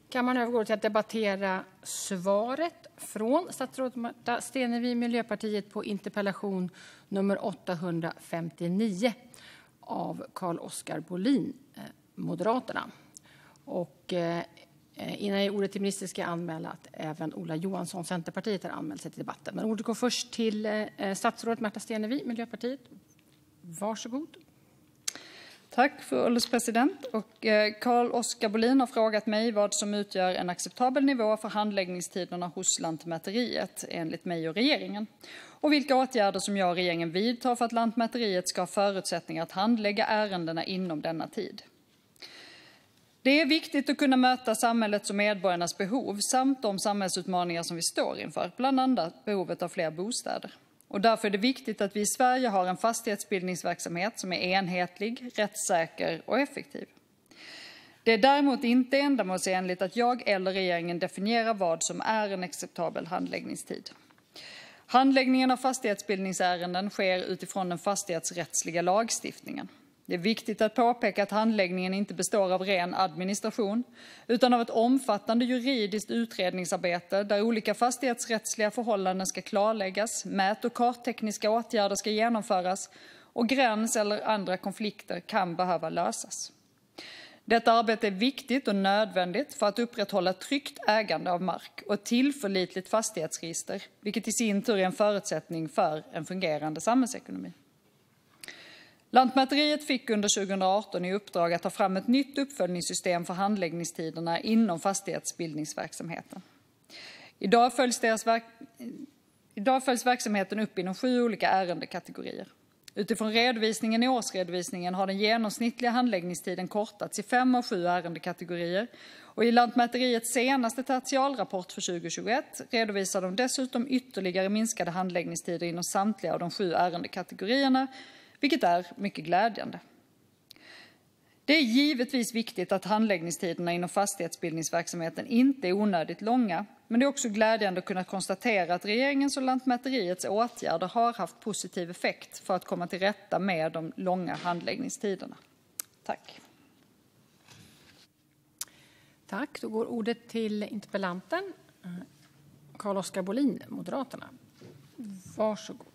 Kammaren övergår till att debattera svaret från statsrådet Märta Stenevi, Miljöpartiet, på interpellation nummer 859 av Carl-Oskar Bohlin, Moderaterna. Och innan jag ger ordet till ministern ska jag anmäla att även Ola Johansson, Centerpartiet, har anmält sig till debatten. Men ordet går först till statsrådet Märta Stenevi, Miljöpartiet. Varsågod. Tack, fru ålderspresident. Carl-Oskar Bohlin har frågat mig vad som utgör en acceptabel nivå för handläggningstiderna hos Lantmäteriet enligt mig och regeringen, och vilka åtgärder som jag och regeringen vidtar för att Lantmäteriet ska ha förutsättningar att handlägga ärendena inom denna tid. Det är viktigt att kunna möta samhällets och medborgarnas behov samt de samhällsutmaningar som vi står inför, bland annat behovet av fler bostäder. Och därför är det viktigt att vi i Sverige har en fastighetsbildningsverksamhet som är enhetlig, rättssäker och effektiv. Det är däremot inte ändamålsenligt att jag eller regeringen definierar vad som är en acceptabel handläggningstid. Handläggningen av fastighetsbildningsärenden sker utifrån den fastighetsrättsliga lagstiftningen. Det är viktigt att påpeka att handläggningen inte består av ren administration utan av ett omfattande juridiskt utredningsarbete där olika fastighetsrättsliga förhållanden ska klarläggas, mät- och karttekniska åtgärder ska genomföras och gräns- eller andra konflikter kan behöva lösas. Detta arbete är viktigt och nödvändigt för att upprätthålla ett tryggt ägande av mark och ett tillförlitligt fastighetsregister, vilket i sin tur är en förutsättning för en fungerande samhällsekonomi. Lantmäteriet fick under 2018 i uppdrag att ta fram ett nytt uppföljningssystem för handläggningstiderna inom fastighetsbildningsverksamheten. Idag följs verksamheten upp inom 7 olika ärendekategorier. Utifrån redovisningen i årsredovisningen har den genomsnittliga handläggningstiden kortats i 5 av 7 ärendekategorier, och i Lantmäteriets senaste tertialrapport för 2021 redovisar de dessutom ytterligare minskade handläggningstider inom samtliga av de 7 ärendekategorierna, vilket är mycket glädjande. Det är givetvis viktigt att handläggningstiderna inom fastighetsbildningsverksamheten inte är onödigt långa, men det är också glädjande att kunna konstatera att regeringens och Lantmäteriets åtgärder har haft positiv effekt för att komma till rätta med de långa handläggningstiderna. Tack. Tack. Då går ordet till interpellanten Carl-Oskar Bohlin, Moderaterna. Varsågod.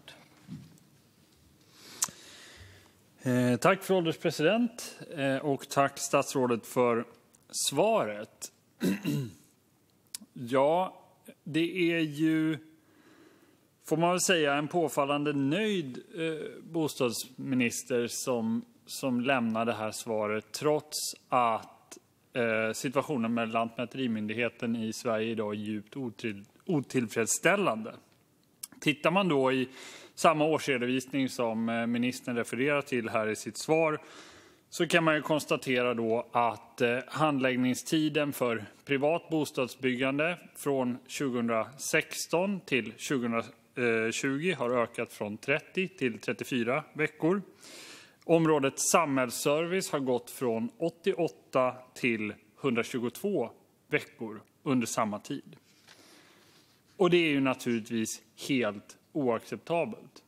Tack för ålderspresident och tack statsrådet för svaret. Ja, det är ju, får man väl säga, en påfallande nöjd bostadsminister som lämnar det här svaret trots att situationen med Lantmäterimyndigheten i Sverige idag är djupt otillfredsställande. Tittar man då i samma årsredovisning som ministern refererar till här i sitt svar så kan man ju konstatera då att handläggningstiden för privat bostadsbyggande från 2016 till 2020 har ökat från 30 till 34 veckor. Området samhällsservice har gått från 88 till 122 veckor under samma tid. Och det är ju naturligtvis helt oacceptabelt.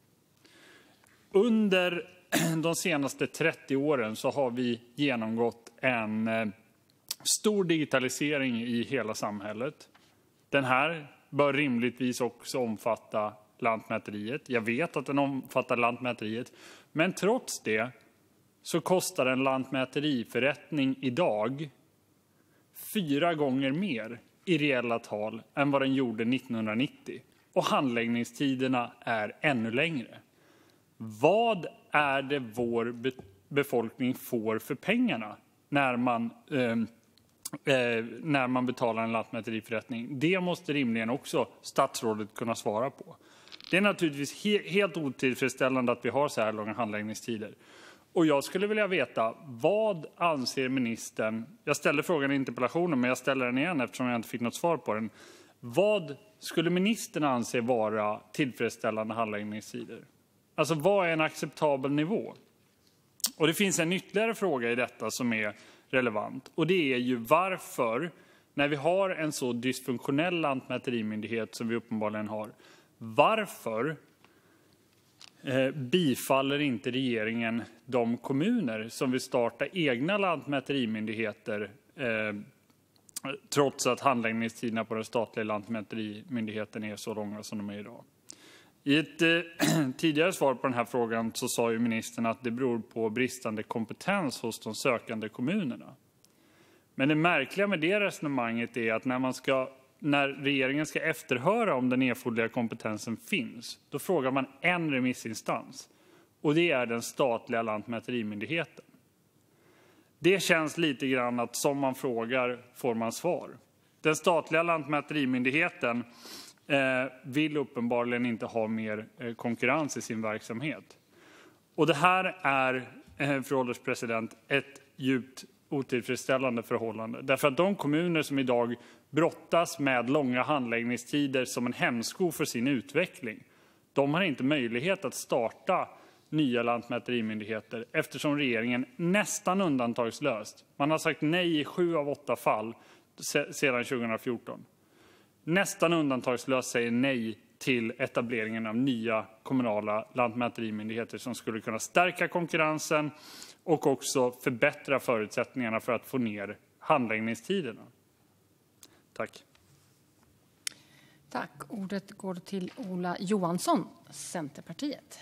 Under de senaste 30 åren så har vi genomgått en stor digitalisering i hela samhället. Den här bör rimligtvis också omfatta Lantmäteriet. Jag vet att den omfattar Lantmäteriet, men trots det så kostar en lantmäteriförrättning idag 4 gånger mer i reella tal än vad den gjorde 1990. Och handläggningstiderna är ännu längre. Vad är det vår befolkning får för pengarna när man betalar en lantmäteriförrättning? Det måste rimligen också statsrådet kunna svara på. Det är naturligtvis helt otillfredsställande att vi har så här långa handläggningstider. Och jag skulle vilja veta, vad anser ministern? Jag ställde frågan i interpellationen, men jag ställer den igen eftersom jag inte fick något svar på den. Vad skulle ministern anse vara tillfredsställande handläggningstider? Alltså, vad är en acceptabel nivå? Och det finns en ytterligare fråga i detta som är relevant. Och det är ju varför, när vi har en så dysfunktionell lantmäterimyndighet som vi uppenbarligen har, varför bifaller inte regeringen de kommuner som vill starta egna lantmäterimyndigheter trots att handläggningstiderna på den statliga lantmäterimyndigheten är så långa som de är idag. I ett tidigare svar på den här frågan så sa ju ministern att det beror på bristande kompetens hos de sökande kommunerna. Men det märkliga med det resonemanget är att när regeringen ska efterhöra om den erforderliga kompetensen finns, då frågar man en remissinstans. Och det är den statliga lantmäterimyndigheten. Det känns lite grann att som man frågar får man svar. Den statliga lantmäterimyndigheten vill uppenbarligen inte ha mer konkurrens i sin verksamhet. Och det här är, fru ålderspresident, ett djupt otillfredsställande förhållande. Därför att de kommuner som idag brottas med långa handläggningstider som en hämsko för sin utveckling, de har inte möjlighet att starta nya lantmäterimyndigheter eftersom regeringen nästan undantagslöst, man har sagt nej i 7 av 8 fall sedan 2014, nästan undantagslöst säger nej till etableringen av nya kommunala lantmäterimyndigheter som skulle kunna stärka konkurrensen och också förbättra förutsättningarna för att få ner handläggningstiderna. Tack. Tack. Ordet går till Ola Johansson, Centerpartiet.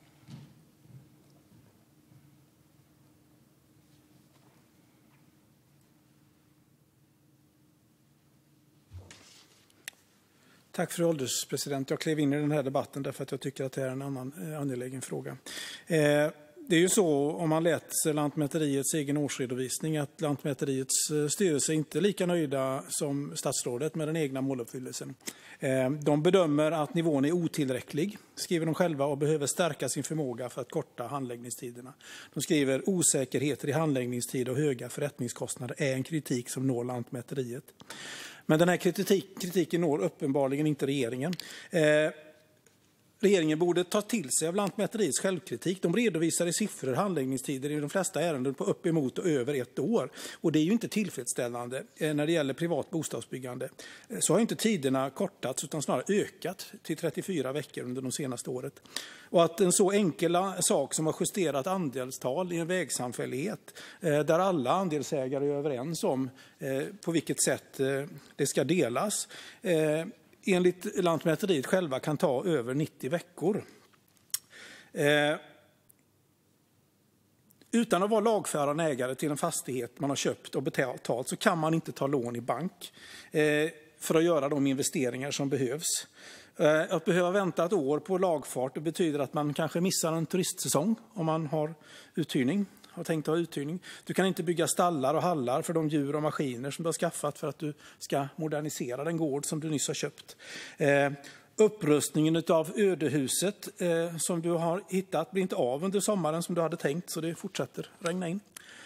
Tack fru ålderspresident. Jag klev in i den här debatten därför att jag tycker att det är en annan angelägen fråga. Det är ju så, om man läser Lantmäteriets egen årsredovisning, att Lantmäteriets styrelse inte är lika nöjda som statsrådet med den egna måluppfyllelsen. De bedömer att nivån är otillräcklig, skriver de själva, och behöver stärka sin förmåga för att korta handläggningstiderna. De skriver osäkerheter i handläggningstid och höga förrättningskostnader är en kritik som når Lantmäteriet. Men den här kritiken når uppenbarligen inte regeringen. Regeringen borde ta till sig av Lantmäteriets självkritik. De redovisar i siffror handläggningstider i de flesta ärenden på uppemot och över 1 år. Och det är ju inte tillfredsställande när det gäller privat bostadsbyggande. Så har inte tiderna kortats utan snarare ökat till 34 veckor under de senaste året. Och att en så enkel sak som har justerat andelstal i en vägsamfällighet där alla andelsägare är överens om på vilket sätt det ska delas enligt Lantmäteriet själva kan ta över 90 veckor. Utan att vara lagfaren ägare till en fastighet man har köpt och betalt så kan man inte ta lån i bank för att göra de investeringar som behövs. Att behöva vänta 1 år på lagfart det betyder att man kanske missar en turistsäsong om man har uthyrning. Har tänkt ha uthyrning. Du kan inte bygga stallar och hallar för de djur och maskiner som du har skaffat för att du ska modernisera den gård som du nyss har köpt. Upprustningen av ödehuset som du har hittat blir inte av under sommaren som du hade tänkt, så det fortsätter regna in.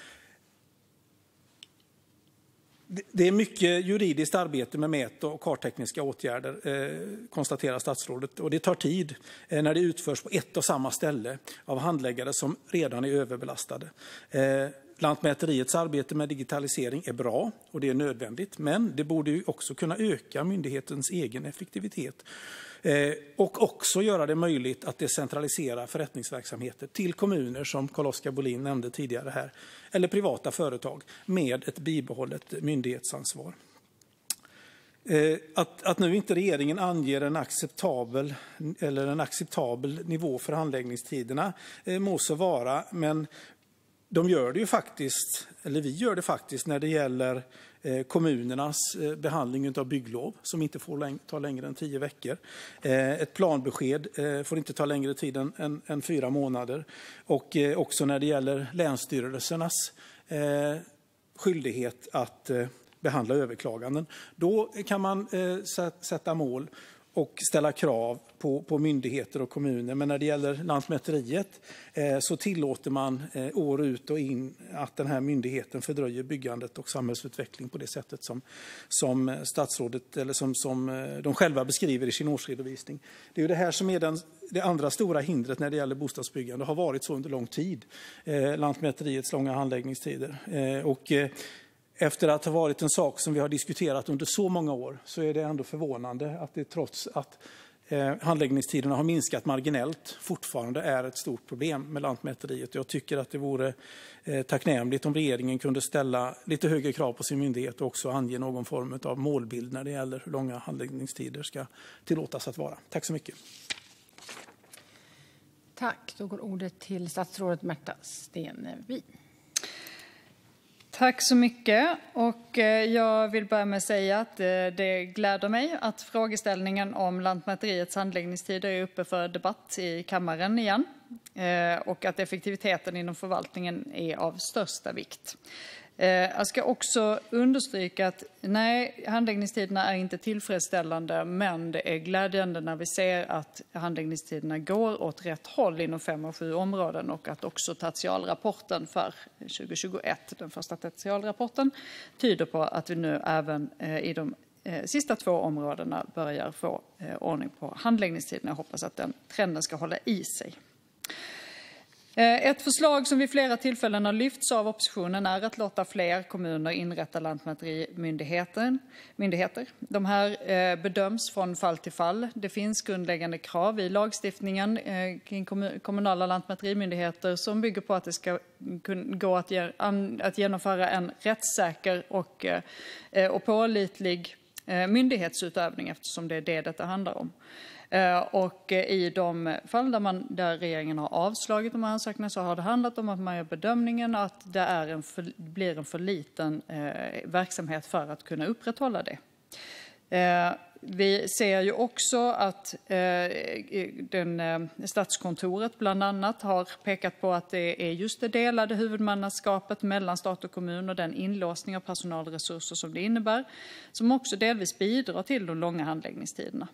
Det är mycket juridiskt arbete med mät- och karttekniska åtgärder, konstaterar statsrådet. Och det tar tid när det utförs på ett och samma ställe av handläggare som redan är överbelastade. Lantmäteriets arbete med digitalisering är bra och det är nödvändigt. Men det borde ju också kunna öka myndighetens egen effektivitet. Och också göra det möjligt att decentralisera förrättningsverksamheter till kommuner som Carl-Oskar Bohlin nämnde tidigare här. Eller privata företag med ett bibehållet myndighetsansvar. Att nu inte regeringen anger en acceptabel nivå för handläggningstiderna må så vara, men de gör det ju faktiskt, eller vi gör det faktiskt när det gäller kommunernas behandling av bygglov som inte får ta längre än 10 veckor. Ett planbesked får inte ta längre tid än 4 månader. Och också när det gäller länsstyrelsernas skyldighet att behandla överklaganden. Då kan man sätta mål och ställa krav på myndigheter och kommuner. Men när det gäller Lantmäteriet så tillåter man år ut och in att den här myndigheten fördröjer byggandet och samhällsutveckling på det sättet som statsrådet eller som de själva beskriver i sin årsredovisning. Det är ju det här som är det andra stora hindret när det gäller bostadsbyggande. Det har varit så under lång tid, Lantmäteriets långa handläggningstider. Efter att ha varit en sak som vi har diskuterat under så många år så är det ändå förvånande att det trots att handläggningstiderna har minskat marginellt fortfarande är ett stort problem med Lantmäteriet. Jag tycker att det vore tacknämligt om regeringen kunde ställa lite högre krav på sin myndighet och också ange någon form av målbild när det gäller hur långa handläggningstider ska tillåtas att vara. Tack så mycket. Tack. Då går ordet till statsrådet Märta Stenevi. Tack så mycket. Och jag vill börja med att säga att det gläder mig att frågeställningen om Lantmäteriets handläggningstider är uppe för debatt i kammaren igen och att effektiviteten inom förvaltningen är av största vikt. Jag ska också understryka att nej, handläggningstiderna är inte tillfredsställande, men det är glädjande när vi ser att handläggningstiderna går åt rätt håll inom 5 av 7 områden och att också tertialrapporten för 2021, den första tertialrapporten, tyder på att vi nu även i de sista 2 områdena börjar få ordning på handläggningstiderna. Jag hoppas att den trenden ska hålla i sig. Ett förslag som vid flera tillfällen har lyfts av oppositionen är att låta fler kommuner inrätta lantmäterimyndigheter. De här bedöms från fall till fall. Det finns grundläggande krav i lagstiftningen kring kommunala lantmäterimyndigheter som bygger på att det ska gå att genomföra en rättssäker och pålitlig myndighetsutövning, eftersom det är det detta handlar om. Och i de fall där regeringen har avslagit de här ansökningarna så har det handlat om att man gör bedömningen att det blir en för liten verksamhet för att kunna upprätthålla det. Vi ser ju också att Statskontoret bland annat har pekat på att det är just det delade huvudmannaskapet mellan stat och kommun och den inlåsning av personalresurser som det innebär, som också delvis bidrar till de långa handläggningstiderna.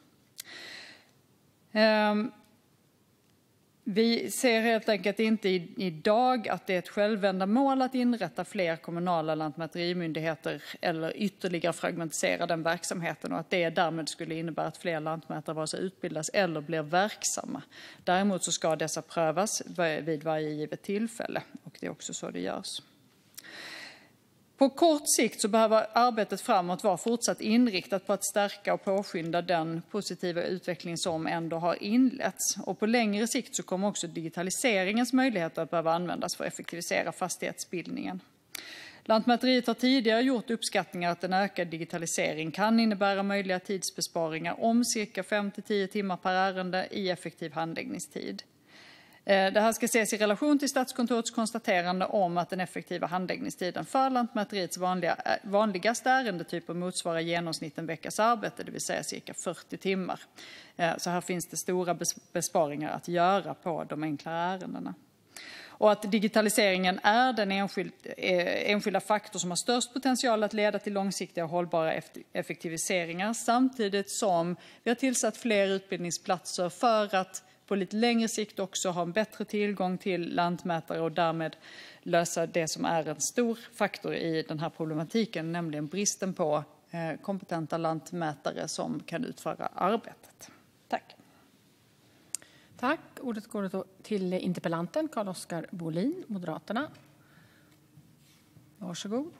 Vi ser helt enkelt inte idag att det är ett självändamål att inrätta fler kommunala lantmäterimyndigheter eller ytterligare fragmentisera den verksamheten och att det därmed skulle innebära att fler lantmätare vare sig utbildas eller blir verksamma. Däremot så ska dessa prövas vid varje givet tillfälle och det är också så det görs. På kort sikt så behöver arbetet framåt vara fortsatt inriktat på att stärka och påskynda den positiva utveckling som ändå har inletts. Och på längre sikt så kommer också digitaliseringens möjligheter att behöva användas för att effektivisera fastighetsbildningen. Lantmäteriet har tidigare gjort uppskattningar att en ökad digitalisering kan innebära möjliga tidsbesparingar om cirka 5-10 timmar per ärende i effektiv handläggningstid. Det här ska ses i relation till Statskontorets konstaterande om att den effektiva handläggningstiden för Lantmäteriets vanligaste ärendetyper motsvarar genomsnitt en veckas arbete, det vill säga cirka 40 timmar. Så här finns det stora besparingar att göra på de enklare ärendena. Och att digitaliseringen är den enskilda faktor som har störst potential att leda till långsiktiga och hållbara effektiviseringar, samtidigt som vi har tillsatt fler utbildningsplatser för att på lite längre sikt också ha en bättre tillgång till lantmätare och därmed lösa det som är en stor faktor i den här problematiken, nämligen bristen på kompetenta lantmätare som kan utföra arbetet. Tack. Tack. Ordet går då till interpellanten Carl-Oskar Bohlin, Moderaterna. Varsågod.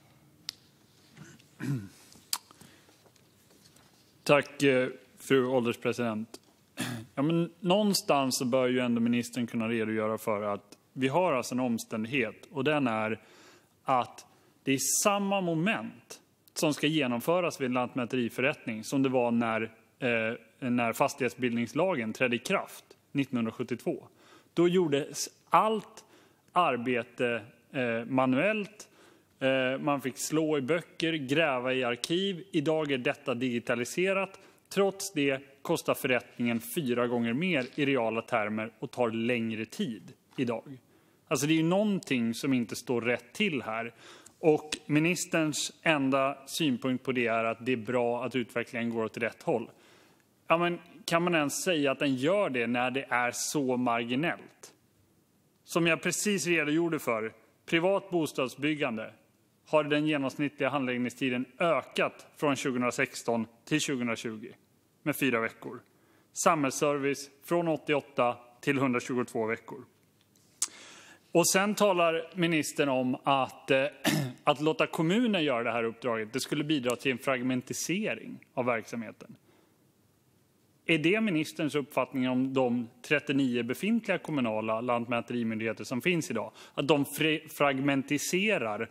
Tack, fru ålderspresident. Ja, men någonstans så bör ju ändå ministern kunna redogöra för att vi har alltså en omständighet och den är att det är samma moment som ska genomföras vid en lantmäteriförrättning som det var när fastighetsbildningslagen trädde i kraft 1972. Då gjordes allt arbete manuellt. Man fick slå i böcker, gräva i arkiv. Idag är detta digitaliserat. Trots det kostar förrättningen 4 gånger mer i reala termer och tar längre tid idag. Alltså det är ju någonting som inte står rätt till här. Och ministerns enda synpunkt på det är att det är bra att utvecklingen går åt rätt håll. Ja, men kan man ens säga att den gör det när det är så marginellt? Som jag precis redogjorde för, privat bostadsbyggande har den genomsnittliga handläggningstiden ökat från 2016 till 2020 med 4 veckor. Samhällsservice från 88 till 122 veckor. Och sen talar ministern om att låta kommunen göra det här uppdraget. Det skulle bidra till en fragmentisering av verksamheten. Är det ministerns uppfattning om de 39 befintliga kommunala lantmäterimyndigheter som finns idag? Att de fragmentiserar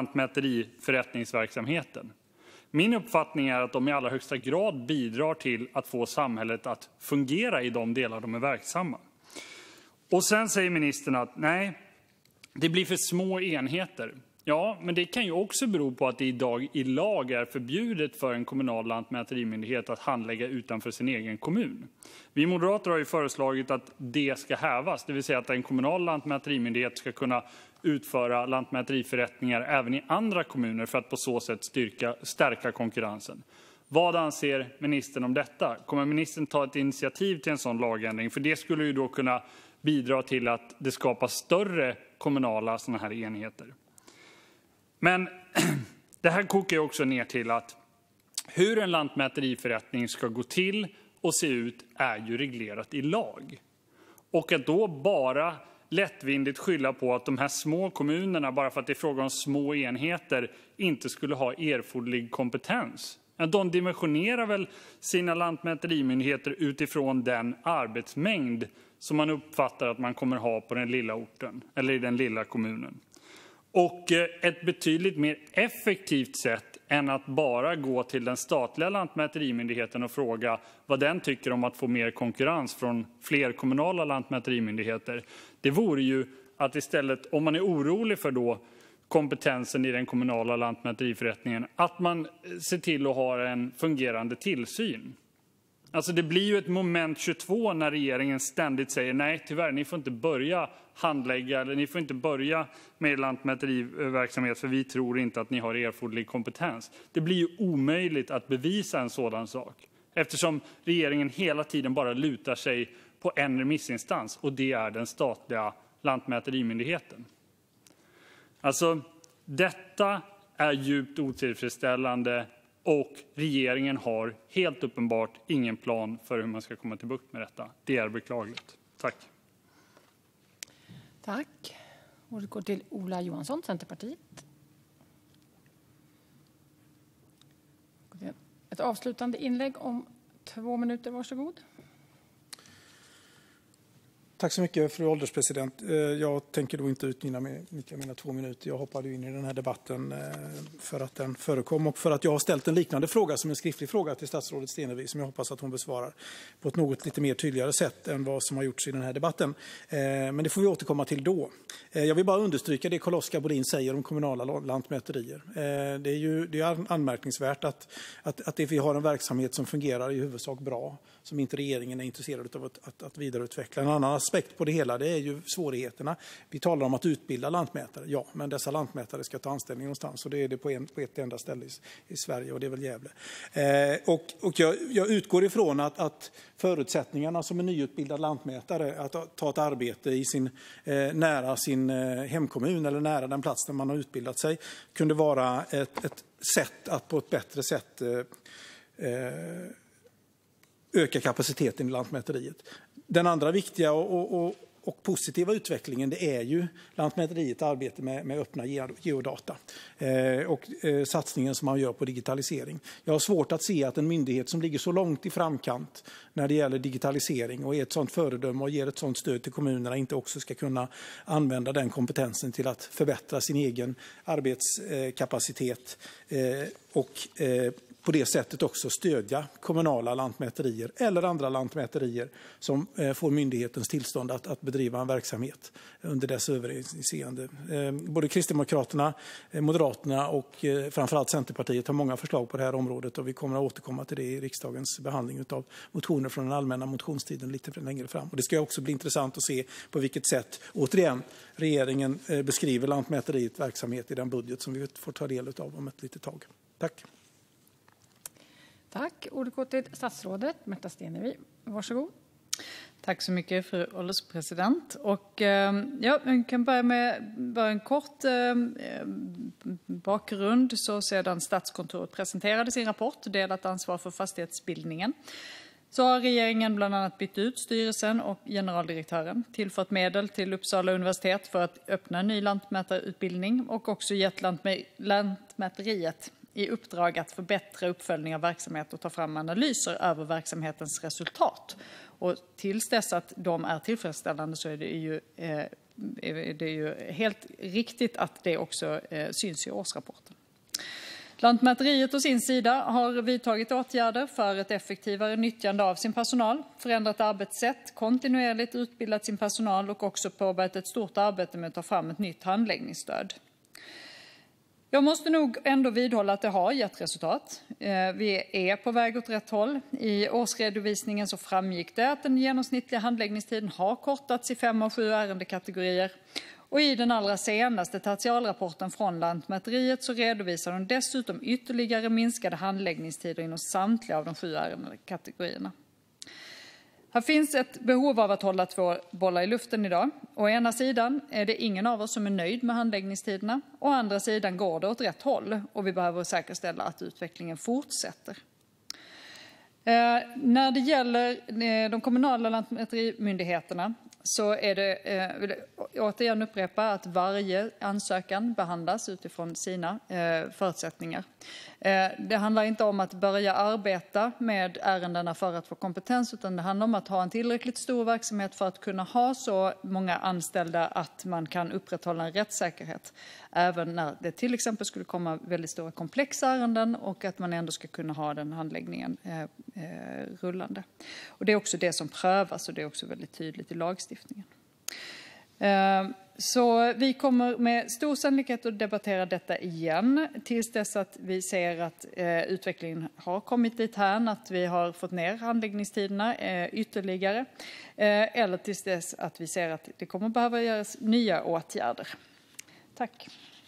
lantmäteriförrättningsverksamheten? Min uppfattning är att de i allra högsta grad bidrar till att få samhället att fungera i de delar de är verksamma. Och sen säger ministern att nej, det blir för små enheter. Ja, men det kan ju också bero på att det idag i lag är förbjudet för en kommunal lantmäterimyndighet att handlägga utanför sin egen kommun. Vi moderater har ju föreslagit att det ska hävas, det vill säga att en kommunal lantmäterimyndighet ska kunna utföra lantmäteriförrättningar även i andra kommuner för att på så sätt stärka konkurrensen. Vad anser ministern om detta? Kommer ministern ta ett initiativ till en sån lagändring? För det skulle ju då kunna bidra till att det skapas större kommunala såna här enheter. Men det här kokar ju också ner till att hur en lantmäteriförrättning ska gå till och se ut är ju reglerat i lag. Och att då bara lättvindigt skylla på att de här små kommunerna, bara för att det är fråga om små enheter, inte skulle ha erforderlig kompetens. De dimensionerar väl sina lantmäterimyndigheter utifrån den arbetsmängd som man uppfattar att man kommer ha på den lilla orten eller i den lilla kommunen. Och ett betydligt mer effektivt sätt än att bara gå till den statliga lantmäterimyndigheten och fråga vad den tycker om att få mer konkurrens från fler kommunala lantmäterimyndigheter. Det vore ju att istället, om man är orolig för då kompetensen i den kommunala lantmäteriförrättningen, att man ser till att ha en fungerande tillsyn. Alltså det blir ju ett moment 22 när regeringen ständigt säger nej, tyvärr, ni får inte börja handlägga eller ni får inte börja med lantmäteriverksamhet för vi tror inte att ni har erforderlig kompetens. Det blir ju omöjligt att bevisa en sådan sak eftersom regeringen hela tiden bara lutar sig på en remissinstans och det är den statliga lantmäterimyndigheten. Alltså detta är djupt otillfredsställande. Och regeringen har helt uppenbart ingen plan för hur man ska komma till bukt med detta. Det är beklagligt. Tack. Tack. Och det går till Ola Johansson, Centerpartiet. Ett avslutande inlägg om 2 minuter, varsågod. Tack så mycket, fru ålderspresident. Jag tänker då inte utnyttja mina 2 minuter. Jag hoppade in i den här debatten för att den förekom och för att jag har ställt en liknande fråga som en skriftlig fråga till statsrådet Stenevi som jag hoppas att hon besvarar på ett något lite mer tydligare sätt än vad som har gjorts i den här debatten. Men det får vi återkomma till då. Jag vill bara understryka det Carl-Oskar Bohlin säger om kommunala lantmäterier. Det är anmärkningsvärt att vi har en verksamhet som fungerar i huvudsak bra, som inte regeringen är intresserad av att vidareutveckla. En annan aspekt på det hela, det är ju svårigheterna. Vi talar om att utbilda lantmätare. Ja, men dessa lantmätare ska ta anställning någonstans och det är det på ett enda ställe i Sverige och det är väl Gävle. Och jag utgår ifrån att förutsättningarna som en nyutbildad lantmätare att ta ett arbete nära sin hemkommun eller nära den plats där man har utbildat sig kunde vara ett sätt att på ett bättre sätt öka kapaciteten i lantmäteriet. Den andra viktiga och positiva utvecklingen det är ju Lantmäteriets arbete med öppna geodata och satsningen som man gör på digitalisering. Jag har svårt att se att en myndighet som ligger så långt i framkant när det gäller digitalisering och är ett sådant föredöme och ger ett sådant stöd till kommunerna inte också ska kunna använda den kompetensen till att förbättra sin egen arbetskapacitet och på det sättet också stödja kommunala lantmäterier eller andra lantmäterier som får myndighetens tillstånd att bedriva en verksamhet under dess överinseende. Både Kristdemokraterna, Moderaterna och framförallt Centerpartiet har många förslag på det här området och vi kommer att återkomma till det i riksdagens behandling av motioner från den allmänna motionstiden lite längre fram. Och det ska också bli intressant att se på vilket sätt, återigen, regeringen beskriver Lantmäteriets verksamhet i den budget som vi får ta del av om ett litet tag. Tack. Tack. Ordet går till statsrådet Märta Stenevi. Varsågod. Tack så mycket, fru ålderspresident. Och jag kan börja med en kort bakgrund. Så sedan Statskontoret presenterade sin rapport Delat ansvar för fastighetsbildningen så har regeringen bland annat bytt ut styrelsen och generaldirektören, tillfört medel till Uppsala universitet för att öppna en ny lantmätarutbildning och också gett Lantmäteriet i uppdrag att förbättra uppföljning av verksamhet och ta fram analyser över verksamhetens resultat. Och tills dess att de är tillfredsställande så är det ju helt riktigt att det också syns i årsrapporten. Lantmäteriet å sin sida har vidtagit åtgärder för ett effektivare nyttjande av sin personal, förändrat arbetssätt, kontinuerligt utbildat sin personal och också påbörjat ett stort arbete med att ta fram ett nytt handläggningsstöd. Jag måste nog ändå vidhålla att det har gett resultat. Vi är på väg åt rätt håll. I årsredovisningen så framgick det att den genomsnittliga handläggningstiden har kortats i 5 av 7 ärendekategorier. Och i den allra senaste tertialrapporten från Lantmäteriet så redovisar de dessutom ytterligare minskade handläggningstider inom samtliga av de 7 ärendekategorierna. Här finns ett behov av att hålla 2 bollar i luften idag. Å ena sidan är det ingen av oss som är nöjd med handläggningstiderna. Å andra sidan går det åt rätt håll och vi behöver säkerställa att utvecklingen fortsätter. När det gäller de kommunala lantmäterimyndigheterna så är det, vill jag återigen upprepa, att varje ansökan behandlas utifrån sina förutsättningar. Det handlar inte om att börja arbeta med ärendena för att få kompetens, utan det handlar om att ha en tillräckligt stor verksamhet för att kunna ha så många anställda att man kan upprätthålla en rättssäkerhet. Även när det till exempel skulle komma väldigt stora komplexa ärenden och att man ändå ska kunna ha den handläggningen rullande. Och det är också det som prövas och det är också väldigt tydligt i lagstiftningen. Så vi kommer med stor sannolikhet att debattera detta igen tills dess att vi ser att utvecklingen har kommit dit här, att vi har fått ner handläggningstiderna ytterligare eller tills dess att vi ser att det kommer behöva göras nya åtgärder. Tack.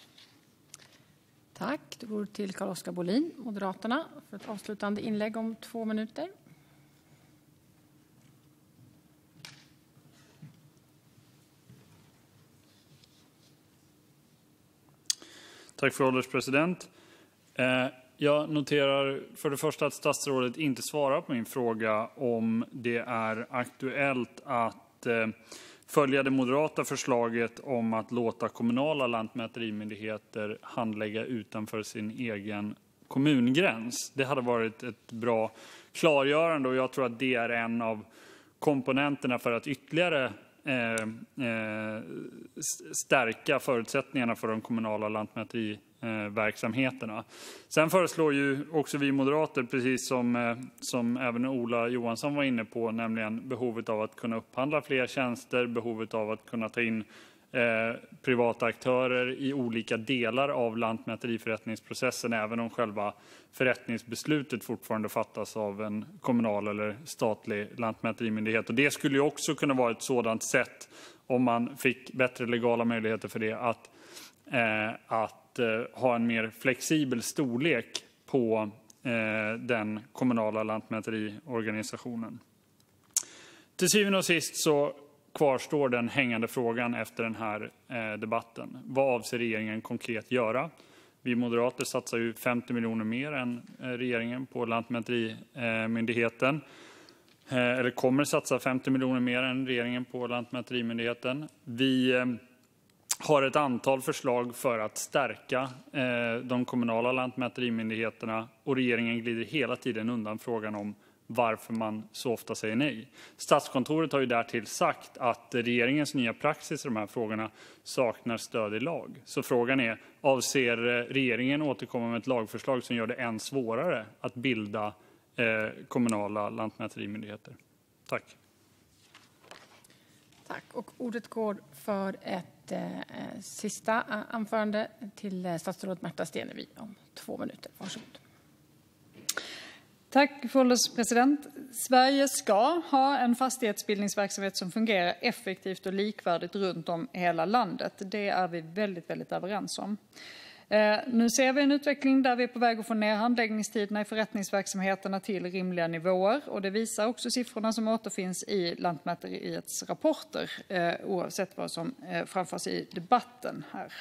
Tack. Det går till Carl-Oskar Bohlin, Moderaterna, för ett avslutande inlägg om 2 minuter. Tack för ålderspresident. Jag noterar för det första att statsrådet inte svarar på min fråga om det är aktuellt att följa det moderata förslaget om att låta kommunala lantmäterimyndigheter handlägga utanför sin egen kommungräns. Det hade varit ett bra klargörande och jag tror att det är en av komponenterna för att ytterligare stärka förutsättningarna för de kommunala lantmäteriverksamheterna. Sen föreslår ju också vi moderater, precis som även Ola Johansson var inne på, nämligen behovet av att kunna upphandla fler tjänster, behovet av att kunna ta in privata aktörer i olika delar av lantmäteriförrättningsprocessen, även om själva förrättningsbeslutet fortfarande fattas av en kommunal eller statlig lantmäterimyndighet. Och det skulle ju också kunna vara ett sådant sätt, om man fick bättre legala möjligheter för det, att ha en mer flexibel storlek på den kommunala lantmäteriorganisationen. Till syvende och sist så kvarstår den hängande frågan efter den här debatten. Vad avser regeringen konkret göra? Vi moderater satsar ju 50 miljoner mer än regeringen på Lantmäterimyndigheten. Eller kommer satsa 50 miljoner mer än regeringen på Lantmäterimyndigheten. Vi har ett antal förslag för att stärka de kommunala lantmäterimyndigheterna och regeringen glider hela tiden undan frågan om varför man så ofta säger nej. Statskontoret har ju därtill sagt att regeringens nya praxis i de här frågorna saknar stöd i lag. Så frågan är, avser regeringen återkomma med ett lagförslag som gör det än svårare att bilda kommunala lantmäterimyndigheter? Tack. Tack. Och ordet går för ett sista anförande till statsrådet Märta Stenevi om 2 minuter. Varsågod. Tack, fru ålderspresident. Sverige ska ha en fastighetsbildningsverksamhet som fungerar effektivt och likvärdigt runt om i hela landet. Det är vi väldigt, väldigt överens om. Nu ser vi en utveckling där vi är på väg att få ner handläggningstiderna i förrättningsverksamheterna till rimliga nivåer. Och det visar också siffrorna som återfinns i Lantmäteriets rapporter, oavsett vad som framförs i debatten här.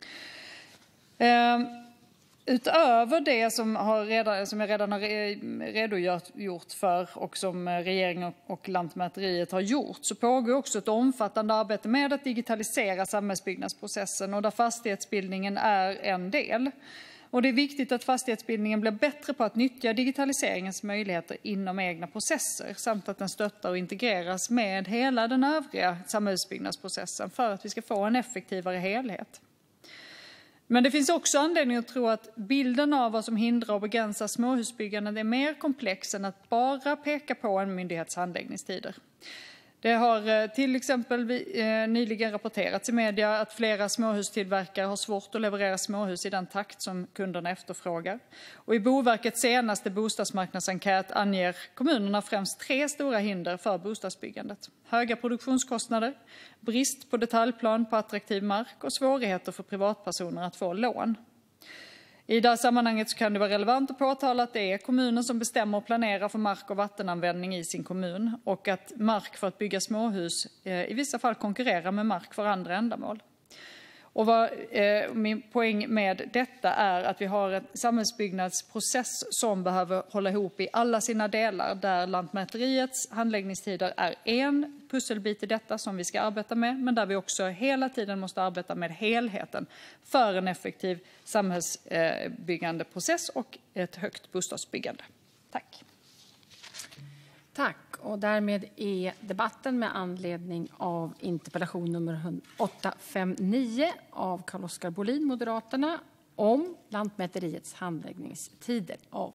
Utöver det som jag redan har redogjort för och som regeringen och Lantmäteriet har gjort, så pågår också ett omfattande arbete med att digitalisera samhällsbyggnadsprocessen och där fastighetsbildningen är en del. Och det är viktigt att fastighetsbildningen blir bättre på att nyttja digitaliseringens möjligheter inom egna processer samt att den stöttar och integreras med hela den övriga samhällsbyggnadsprocessen för att vi ska få en effektivare helhet. Men det finns också anledning att tro att bilden av vad som hindrar och begränsar småhusbyggandet är mer komplex än att bara peka på en myndighets handläggningstider. Det har till exempel nyligen rapporterats i media att flera småhustillverkare har svårt att leverera småhus i den takt som kunderna efterfrågar. Och i Boverkets senaste bostadsmarknadsenkät anger kommunerna främst 3 stora hinder för bostadsbyggandet: höga produktionskostnader, brist på detaljplan på attraktiv mark och svårigheter för privatpersoner att få lån. I det här sammanhanget så kan det vara relevant att påtala att det är kommunen som bestämmer och planerar för mark- och vattenanvändning i sin kommun och att mark för att bygga småhus i vissa fall konkurrerar med mark för andra ändamål. Och min poäng med detta är att vi har en samhällsbyggnadsprocess som behöver hålla ihop i alla sina delar, där Lantmäteriets handläggningstider är en pusselbit i detta som vi ska arbeta med, men där vi också hela tiden måste arbeta med helheten för en effektiv samhällsbyggande process och ett högt bostadsbyggande. Tack. Tack. Och därmed är debatten med anledning av interpellation nummer 859 av Carl-Oskar Bohlin, Moderaterna, om Lantmäteriets handläggningstider av